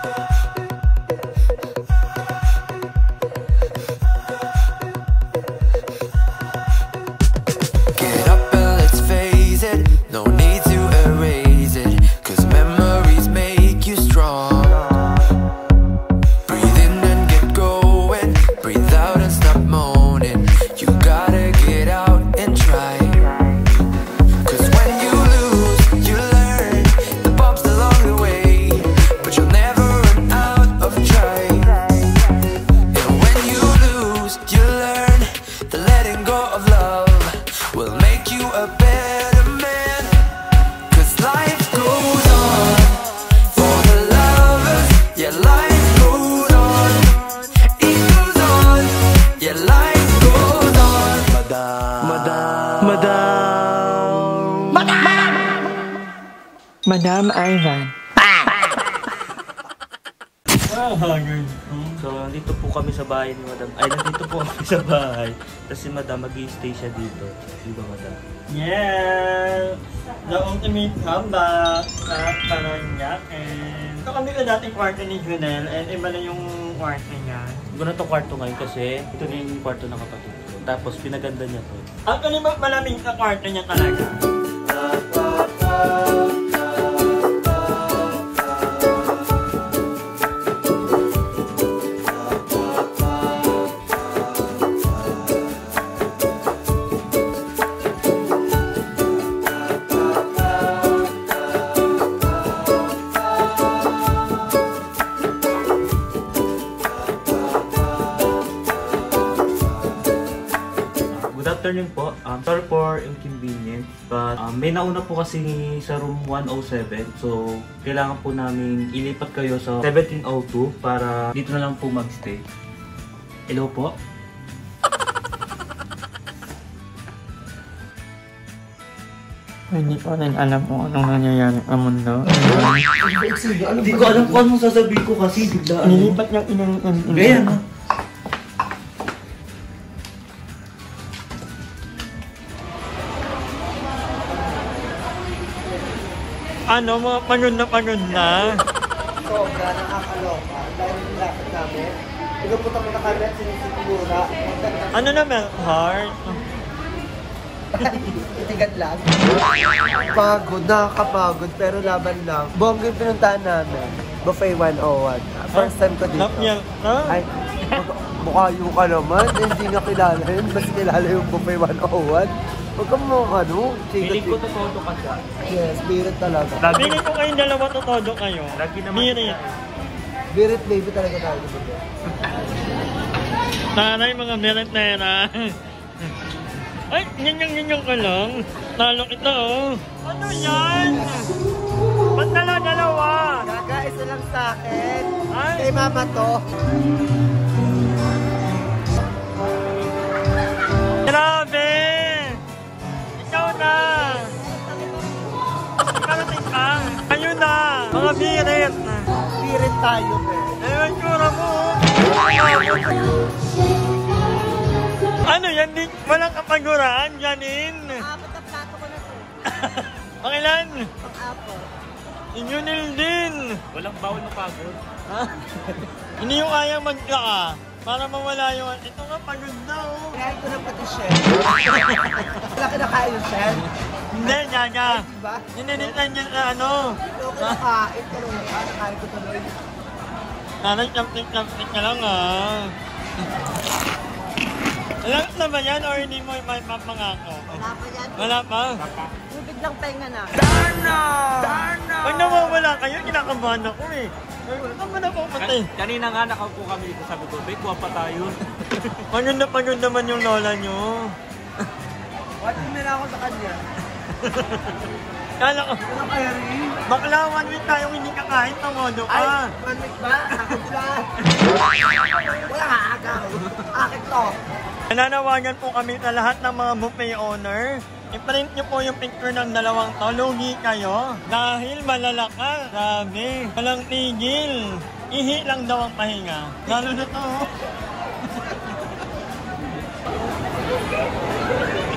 Get up and let's face it, no need to erase it, 'cause memories make you strong. Breathe in and get going, breathe out and stop moaning. You gotta get out and try. 'Cause when you lose, you learn the bumps along the way, but you'll never run out of trying. And when you lose, you learn that letting go of love will make you a better man. 'Cause life goes on for the lovers, yeah, life goes on. It goes on, yeah, life goes on. Madam Ivan. So, dito po kami sa bahay ni Madam. Ay, nandito po kami sa bahay. Tapos si Madam, mag-i-stay siya dito. Di ba, Madam? Yes! The ultimate comeback at Paranaque. Ito kami sa dating kwarto ni Junel and iba na yung kwarto niya. Iba na itong kwarto ngayon kasi ito na yung kwarto ng kapatid ko. Tapos, pinaganda niya to. Actually, malamig sa kwarto niya talaga. Good afternoon po. Sorry for inconvenience, but may nauna po kasi sa room 107. So, kailangan po namin ilipat kayo sa 1702 para dito na lang po magstay. Hello po? Hindi ko rin alam kung anong nangyayari sa mundo. Hindi ko alam kung anong sasabihin ko kasi biglaan. Nilipat niyang inang... Gaya na. Ano, mga pagod na. Sobra, nakakaloka. Dahil nilapit namin. Pinupunta mo na kami at sinisigura. Ano naman, heart? Itigan lang. Pagod, nakakapagod, pero laban lang. Bongga yung pinuntahan namin. Buffet 101. First time ko dito. Ay, mukhayo ka naman. Hindi nga kilala yun. Mas kilala yung Buffet 101. Huwag kang mga Piling ko todo ka siya. Yes, birit talaga. Piling ko kayong dalawa todo kayo. Lagi naman Birit. Birit baby talaga tayo dito. Taray mga meretera. Ay, ganyan ka lang. Talo kita, oh. Ano yan? Ba't dalawa? Gaga, isa lang sa akin. Ay. Kay mama to. Grabe! Ikaw na! Karating ka! Kayo na! Mga birit! Birit tayo, be. Ayun, tsura mo! Ano yan? Walang kapaguraan, Janine! Apat na plato ko na to. Pakilan? Pang-apat. Inyunil din! Walang bawal na pagod. Hindi yung kayang magkaka. Para mawala yung... Ito nga, pagod na, oh! Kaya ko na pati shell. Wala ka na kaya yung shell? Hindi, Gaga! Diba? Nininitan niya na ano? Ito ko nakain, pero nakain ko tuloy. Nanay, champing ka lang, ah. Alam na ba yan or hindi mo may papangako? Wala pa yan. Wala pa? Tubig lang pahinga na. Darna! Pag nawawala kayo, kinakabahan ako eh. Saan ba na pupunta eh? Kanina nga nakaupo kami dito, sabi ko, "Bay, kuha pa tayo." Pagod naman yung lola nyo. Watching na lang ako sa kanya. Kala ko, Ano kaya rin? bakla 1 week tayong hindi kakain, tamodo Ay, ka. 1 week ba? Ako dyan. Wala nga agaw. Akin to. Nananawagan po kami sa lahat ng mga buffet owner. I-print nyo po yung picture ng dalawang to. Lugi kayo. Dahil malalaka. Grabe. Walang tigil. Ihi lang daw ang pahinga. Lalo na to.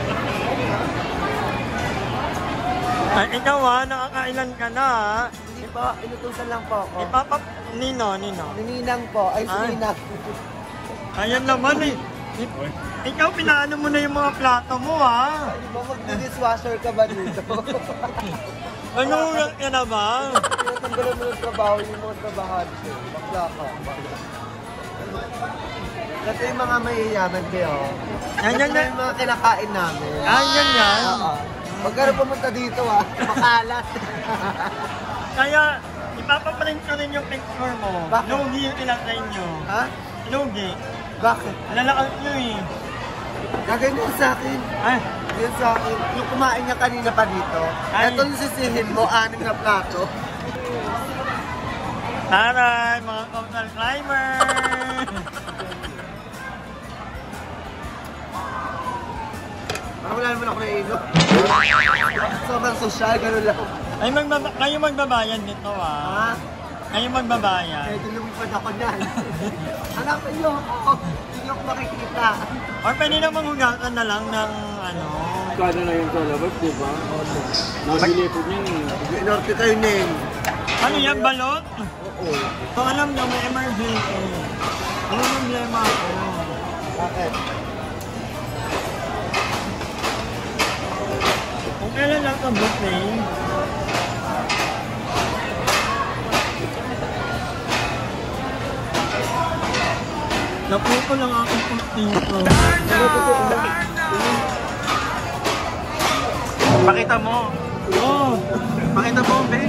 Ay, ikaw nakakailan ka na. po, inutusan lang po ako. Nino. Nininang po, ay si Ay. Ninang. Ayan naman eh. Ikaw, pinaano mo na yung mga plato mo, ha? Ay, ba mag-dishwasher ka ba dito? Manulat ka na ba? Tinatanggalan mo ng trabaho yung mga trabahan siya. Bakla ka. Kasi yung mga mayayaman kayo. Yan. Yung mga kinakain namin. Yan. Oo. Huwag ka rin pumunta dito makalat. Kaya, ipapaprint ko rin yung picture mo. Bakit? Lugi yung ilang sa inyo. Ha? Lugi. Bakit? Lalakal nyo eh. Gaganyan sa akin. Ay, Yan sa akin. Yung kumain niya kanina pa dito. Ay. Ito yung sisihin mo, 6 na plato. taray, mga coastal climber! Parang wala naman ako naiinom. Sobrang social, gano'n lang. Ay, kayo magbabayan nito, Ha? Kayo magbabayan. Pwede lumipad ako niyan. Hanapin niyo ako. Hindi niyo ako makikita. Or pwede namang hugatan na lang ng ano. Kada na yung kalabas, di ba? Nabili po niya eh. Inorte kayo, Neng. Ano yan, balot? Oo. So alam nyo, may emergency. Ano yung problema ako? Bakit? Kung kailan lang ito booking, napuko lang akong pagtito. Pakita mo. Oo. Pakita mo, babe.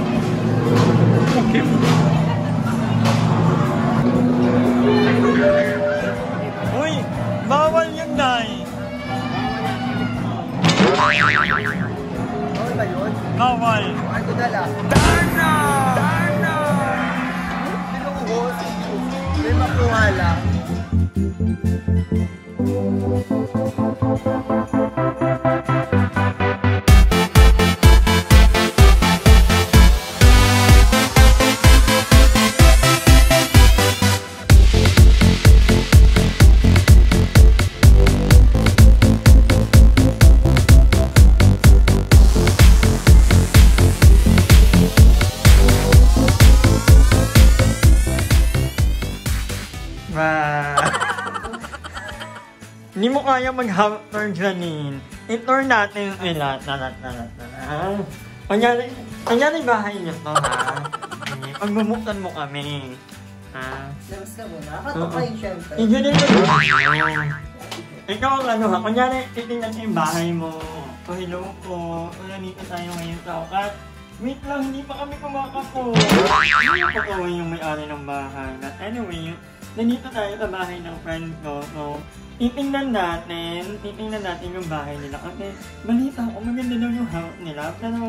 Uy, bawal yun, Day. Bawal ba yun? Bawal. Ay, ko dala. Darna! Binuhos. May makuha lang. Hindi mo kaya mag-half turn Janine. I-turn natin sila. Kunyari bahay niyo to, ha? Pagbubuksan mo kami. Ha? Labas ka muna. Nakatapay syempre. I-ganyan mo ikaw ang ano, ha? Kunyari, titingnan niyo yung bahay mo. So, hello po. Nandito tayo ngayon sa ukat. Wait lang, hindi pa kami kumakapo. Hindi pa kaway yung may-ari ng bahay. But anyway, nandito tayo sa bahay ng friend ko. So, titingnan natin yung bahay nila. Kasi, balita ko, maganda daw yung house nila. Pero,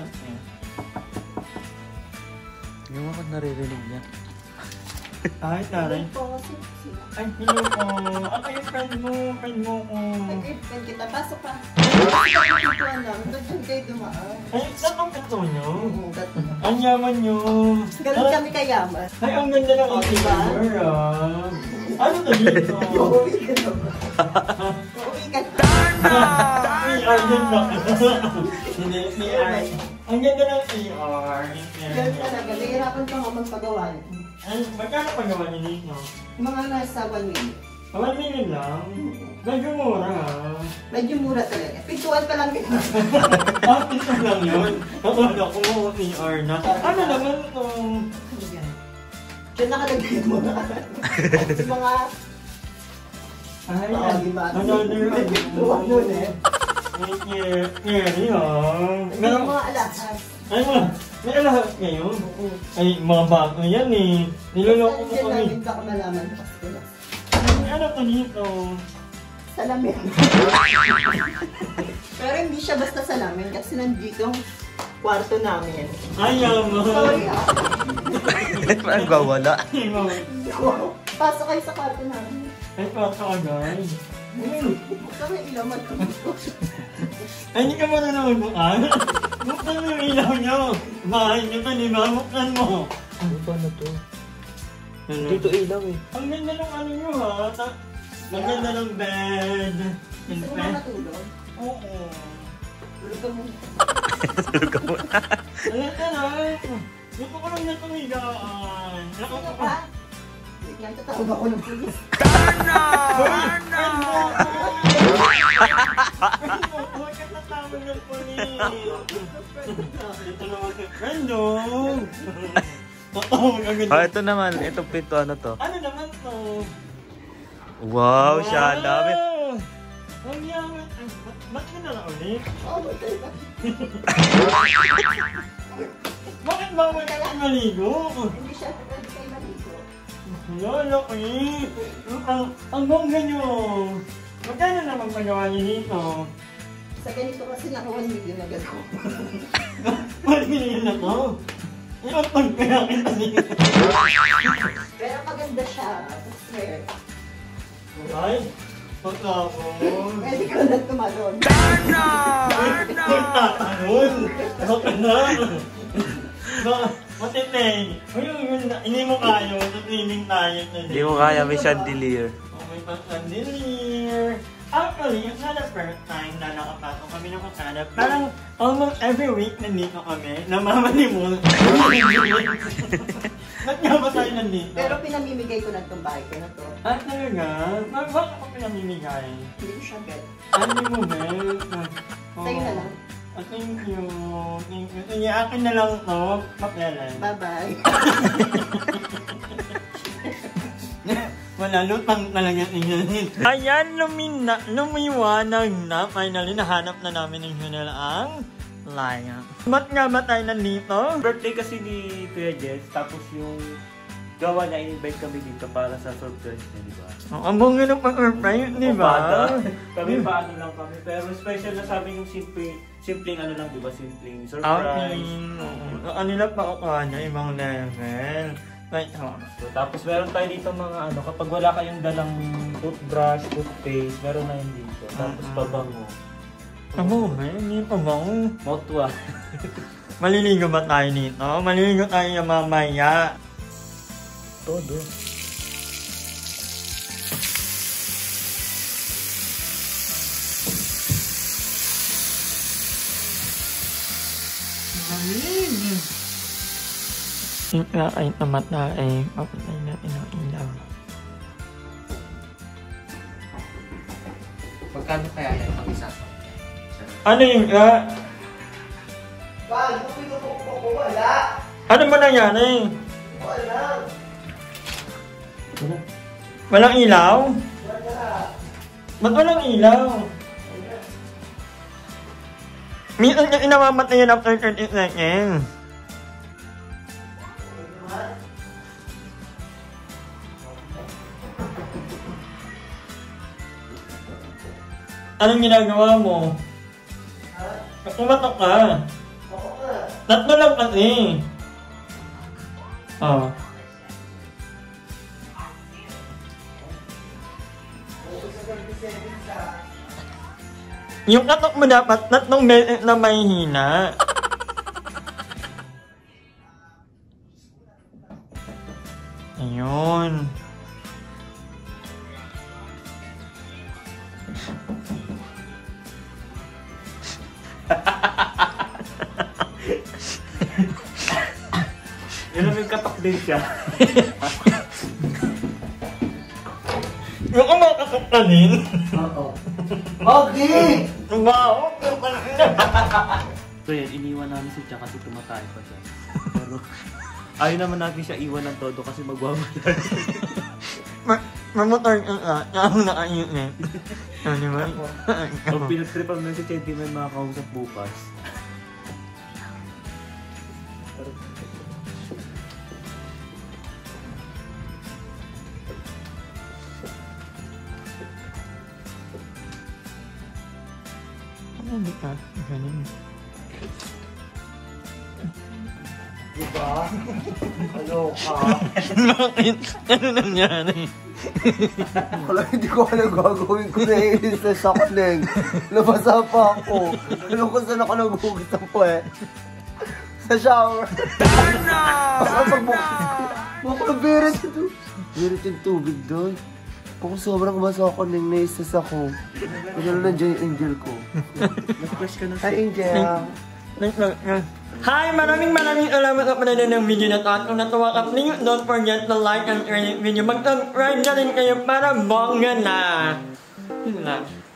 Yung ako naririnig niya. ay, taray. Ay, hello po. Ako yung friend mo ko. Nag-friend kita. Pasok ka. Pagkakituan lang. Doon kayo dumaan. Ay, saan ang kanto nyo? Gato. Ang yaman nyo. Ganun kami kayaman. Ay, ang ganda ng Oh, diba? interior, ah. Ano to dito? Uuwi ka naman. Uuwi ka CR din ba? Hindi, CR. Ang ganda ng CR. Ganun talaga. Nahihirapan pa nga magpagawa. Ay, magkano pa gawa niyo dito? Mga nasa 1 million. 1 million lang? Medyo mura, ha? Medyo mura talaga. Pintuan pa lang kita. Ito lang yun. Akala ko, CR na. Ano naman to? Diyan nakalagay mo na. Mga... Ay, Oo, diba? another Pintuan nun eh. Ngeri, ha? May mga alahas. Ay, may alahas ngayon? Ay, mga bago yan eh. Niloloko mo Diyan kami. namin baka malaman. Ano to dito? Salamin. Pero hindi siya basta salamin kasi nandito ang kwarto namin. Ay, yaman. Sorry ah. Parang bawala. Pasok kayo sa kwarto namin. Ay, pata ka guys. Kami ilaman ko. Ay, hindi ka mo nanonood. Buksan mo yung ilaw nyo. Bahay nyo pa, di ba? Buksan mo. Ano ba na to? Ano? Dito ilaw eh. Ang ganda ng ano nyo ha. Ang ganda ng bed. Gusto mo na matulog? Oo. Tulog ka muna. Tulog ka muna. Alam ka na. Dito ko lang natumigaan. Sino ka? Yan, tatawag ako ng pulis. Huwag ka tatawag ng pulis. Ito naman si Brandon. Tatawag agad. Ito naman, itong pinto, ano to? Ano naman to? Wow, siya, dami. Ang yaman. Ba't ka na lang ulit? Bakit ba mo ka maligo? Hindi siya pwede kayo maligo. Lolo, ang bongga nyo. Magkano naman pagawa niyo dito? Sa ganito kasi naka 1 million agad ako. 1 million na to? Iapag kaya kita dito. Pero maganda siya. I swear. Ay, pagkapon. Pwede ko na tumalon. Pagtatangon. Baka na. Matiteng. Hindi mo kaya. Matiteng tayo. Hindi mo kaya, may chandelier. May pang-chandelier. Actually, it's not the first time na nakapasok kami ng Canada. Parang almost every week nandito kami. Namamalimol. Ba't nga ba tayo nandito? Pero pinamimigay ko na itong bahay ko na to. Ah, talaga? Bakit ako pinamimigay? Hindi ko siya bet. Ano mo, Bel? Sa'yo na lang. Thank you. Thank you. Sige, akin na lang to. Pakialan. Bye-bye. Wala, lutang talaga tingnan. Ayan, lumiwanag na. Finally, nahanap na namin yung ang Laya. Ba't nga ba tayo nandito? Birthday kasi ni Kuya Jess, tapos yung gawa niya, in-invite kami dito para sa surprise niya, di ba? Oh, ang bunga ng pag-surprise, di ba? Kami pa ano lang kami, pero special na sabi yung simpleng ano lang, di ba? Simpleng surprise. Outing. Ano lang pa ako niya, ibang level. Right, So, tapos meron tayo dito mga ano, kapag wala kayong dalang toothbrush, toothpaste, meron na yun dito. Tapos pabango. Amo, hindi pa bang? Mouthwash. Maliligo ba tayo dito? Maliligo tayo mamaya. Todo. Yung ay tamata ay papatay natin ang ilaw. Magkano kaya yan pag isasok? Ano yung Wag, wala. Ano ba nangyari? Wala. Walang ilaw? Wala. Ba't walang ilaw? Minsan niya inamamatay yan after 30 seconds. Anong ginagawa mo? Kumatok ka. Oo nga. Tatlo lang kasi. Oh. Yung katok mo dapat tatlong beses na may hina. Ayun. Yun naman katok din siya. Yung kumakatok ka din. Oo. Okay! Wow! So yan, iniwan namin si Cha kasi tumatay pa siya. Pero ayaw naman natin siya iwan ng todo kasi magwawala. Mamotor ka ka, ako nakainit. Ano ba? Pag pinagtripan na si Chetty may makakausap bukas. Hindi ka, galing. Diba? Ano ka? Bakit? Ano nangyari? Wala, hindi ko alam gagawin ko na i-stress ako, Neng. Nabasa pa ako. Alam ko saan ako naghugas ng puwet. Sa shower. Baka pagbukas ko. Baka nabirit ito. Birit yung tubig doon. Kung sobrang basa ako, Neng, na-stress ako. Kaya nandiyan yung angel ko. Nag-fresh ka na Hi, Angel. Hi! Maraming salamat sa panonood ng video na to. At kung natuwa ka, please don't forget to like and share this video. Mag-subscribe na rin kayo para bongga na. Yun lang.